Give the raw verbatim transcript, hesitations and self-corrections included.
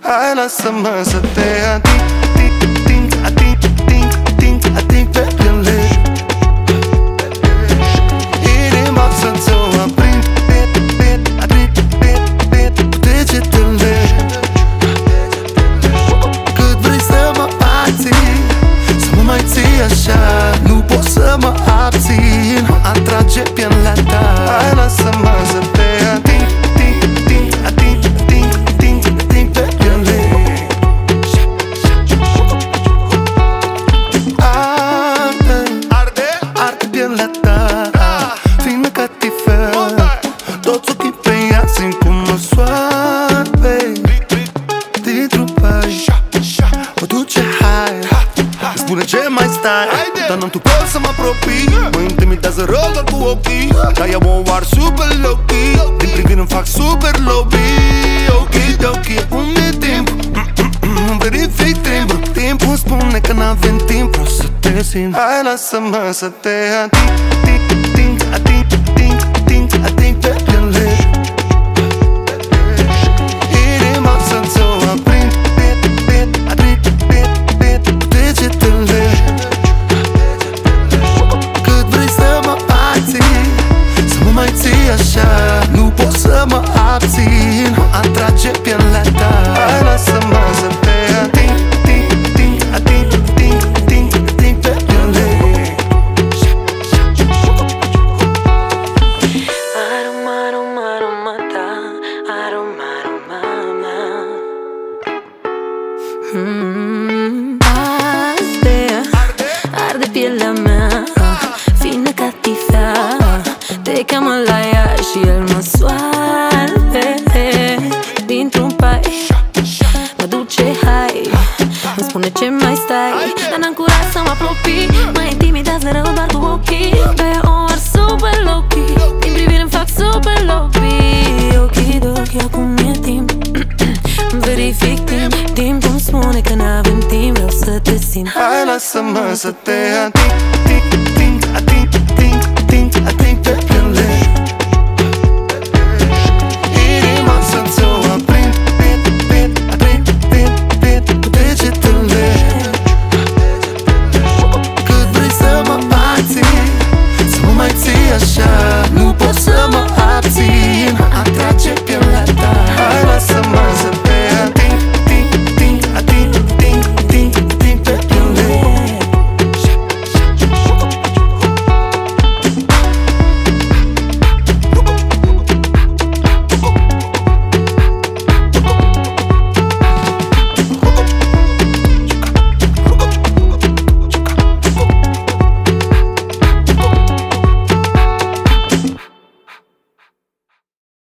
Hai, lasă-mă să te ating, ating, ating, ating, ating, ating pe piele. Inima să-ți o aprind, aprind, aprind cu degetele. Cât vrei să mă ații, să mă mai ții așa, nu pot să mă abțin, mă atrage pielea ta. Hai, lasă-mă să te ating, ating, ating, ating, ating, ating pe piele. Arde, arde, arde pielea ta, fină ca tifel. Toți ochii pe ea simt cum mă soarbe dintr-un pai, mă duce hai, îmi spune ce mai stai, dar n-am tu pot să mă apropii. Mă intimidează rău doar cu ochii, dar eu mă oar super low-key. Din privire îmi fac super lobby. Ok-doki, acum e timp, îmi verific timpul. Timpul îmi spune că n-avem timp, vreau să te simt. Hai, lasă-mă să te ating, ating, ating, ating, ating, ating pe piele. Inima să-ți o aprind, aprind, aprind cu degetele. Cât vrei să mă ații, să mă mai ții așa, nu pot să mă abțin, mă atrage pielea ta. Hai, lasă-mă să te ating, ating, ating, ating, ating, ating pe piele. Aroma, aroma, aroma ta, aroma, aroma mea. Mm, arde, arde pielea mea, fină ca tifea. Te cheamă la ea și el mă soarbe dintr-un pai, mă duce hai, îmi spune ce mai stai, dar n-am curaj să mă apropii. Mă intimidează rău doar cu ochii, dar eu o ar super low-key. Din privire îmi fac super lobby. Okidoki, acum e timp, îmi verific timp. Timpul îmi spune că n-avem timp, vreau să te simt. Hai, lasă-mă să te ating, ating, ating, ating, ating, ating pe piele.